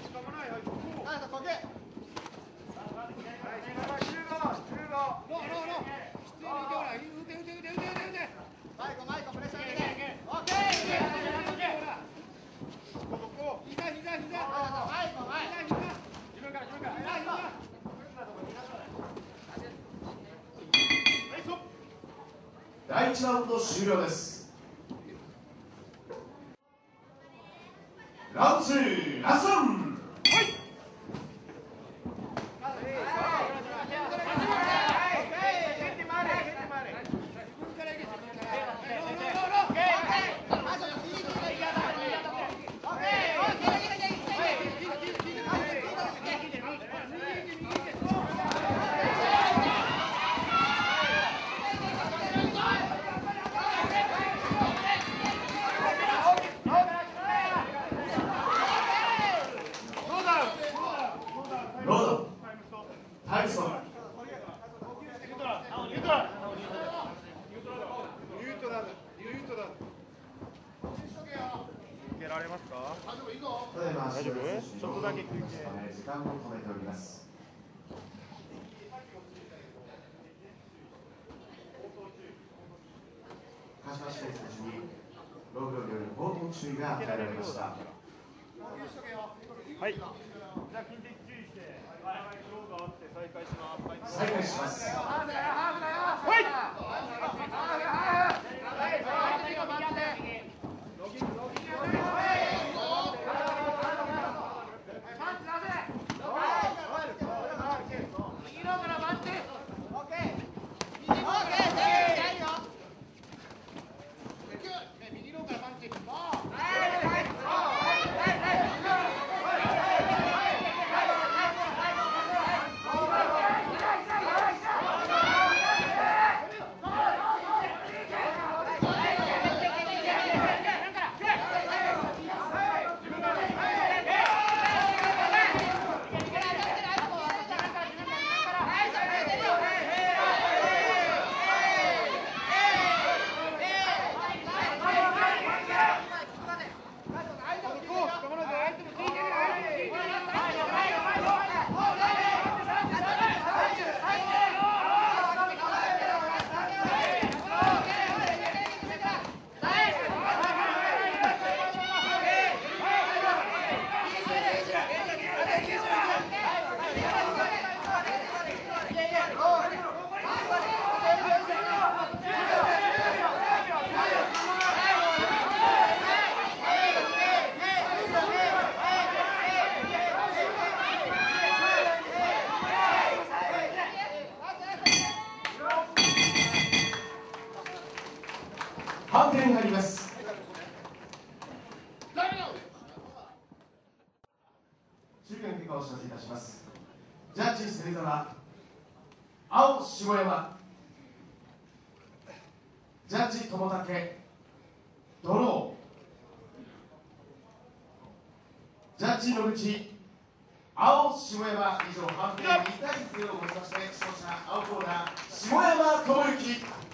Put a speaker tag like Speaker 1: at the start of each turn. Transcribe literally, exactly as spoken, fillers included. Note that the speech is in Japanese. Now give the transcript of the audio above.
Speaker 1: だいいちラウンド終了です。ラウンドツーラストラウンド。ロードタイムストップ。
Speaker 2: 受けられますか？
Speaker 1: ただいま
Speaker 2: 大丈夫？ちょっとだけ休憩。
Speaker 1: 時間を止めております。鹿島市選手にローブロによる口頭注意が与えられました。
Speaker 2: はい。じゃあ近鉄注意して、ロードあって再開します。
Speaker 1: 再開します。
Speaker 2: はい。
Speaker 1: 判定になります。終了の結果をお知らせいたします。ジャッジ芹沢、青下山、ジャッジ友武、ドロー、ジャッジ野口、青下山、以上判定にたいゼロをもちまして勝者青コーナー下山智之。